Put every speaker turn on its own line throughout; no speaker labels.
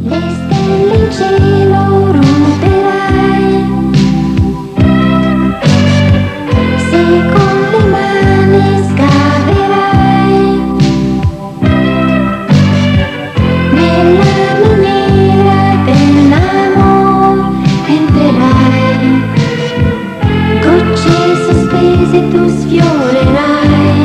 Le stelle in cielo ruberai, se con le mani scaverai nella miniera dell'amor, entrerai, gocce sospese tu sfiorerai.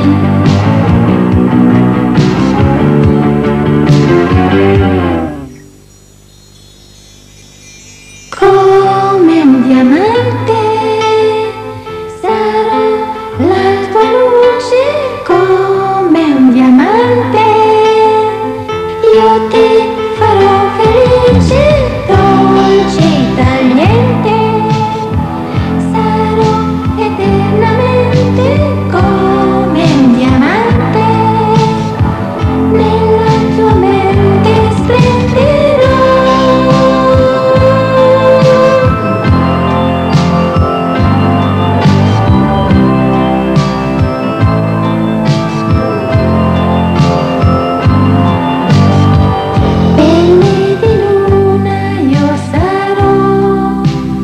Come un diamante sarò la tua luce, come un diamante io ti farò felice, dolce e tagliente, sarò eternamente come un diamante, nella tua mente splenderò. Pelle di luna io sarò,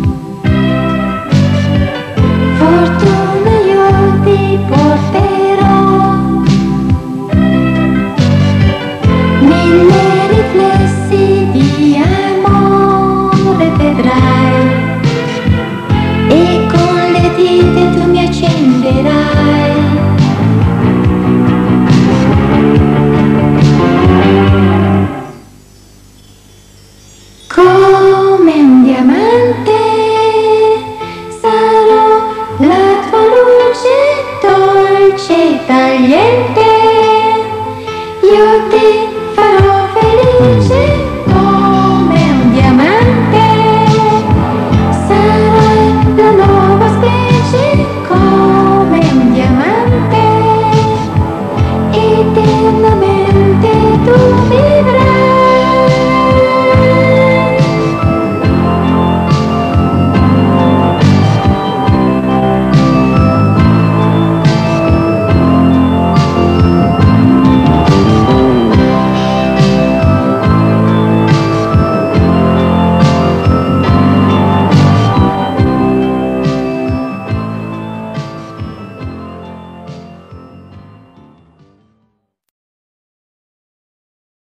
fortuna io ti porterò, mille riflessi